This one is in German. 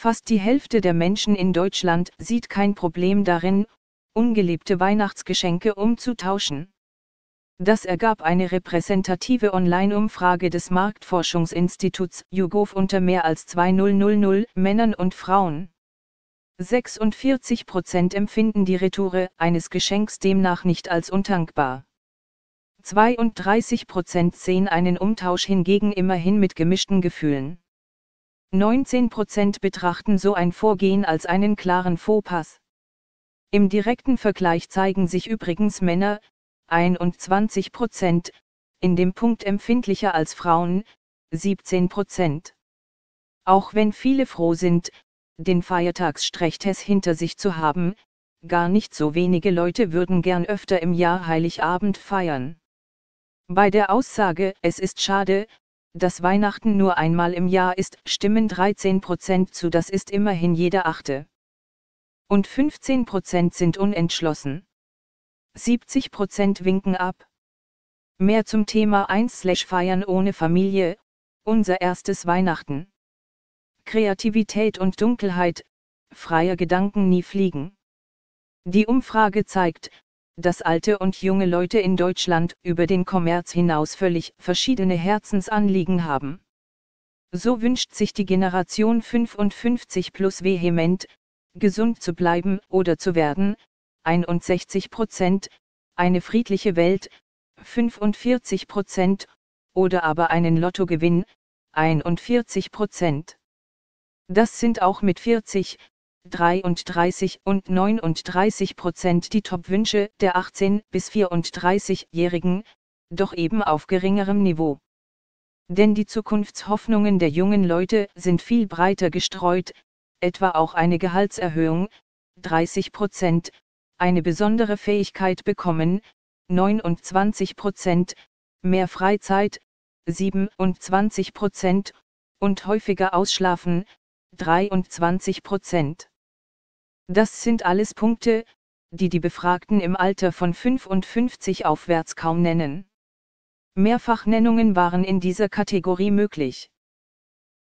Fast die Hälfte der Menschen in Deutschland sieht kein Problem darin, ungeliebte Weihnachtsgeschenke umzutauschen. Das ergab eine repräsentative Online-Umfrage des Marktforschungsinstituts YouGov unter mehr als 2.000 Männern und Frauen. 46% empfinden die Retoure eines Geschenks demnach nicht als undankbar. 32% sehen einen Umtausch hingegen immerhin mit gemischten Gefühlen. 19% betrachten so ein Vorgehen als einen klaren Fauxpas. Im direkten Vergleich zeigen sich übrigens Männer, 21%, in dem Punkt empfindlicher als Frauen, 17%. Auch wenn viele froh sind, den Feiertagsstress hinter sich zu haben, gar nicht so wenige Leute würden gern öfter im Jahr Heiligabend feiern. Bei der Aussage, es ist schade, dass Weihnachten nur einmal im Jahr ist, stimmen 13% zu, das ist immerhin jeder Achte. Und 15% sind unentschlossen. 70% winken ab. Mehr zum Thema 1/Feiern ohne Familie, unser erstes Weihnachten. Kreativität und Dunkelheit, freie Gedanken nie fliegen. Die Umfrage zeigt, dass alte und junge Leute in Deutschland über den Kommerz hinaus völlig verschiedene Herzensanliegen haben. So wünscht sich die Generation 55 plus vehement, gesund zu bleiben oder zu werden, 61%, eine friedliche Welt, 45%, oder aber einen Lottogewinn, 41%. Das sind auch mit 40, 33 und 39% die Top-Wünsche der 18- bis 34-Jährigen, doch eben auf geringerem Niveau. Denn die Zukunftshoffnungen der jungen Leute sind viel breiter gestreut, etwa auch eine Gehaltserhöhung, 30%, eine besondere Fähigkeit bekommen, 29%, mehr Freizeit, 27%, und häufiger ausschlafen, 23%. Das sind alles Punkte, die die Befragten im Alter von 55 aufwärts kaum nennen. Mehrfachnennungen waren in dieser Kategorie möglich.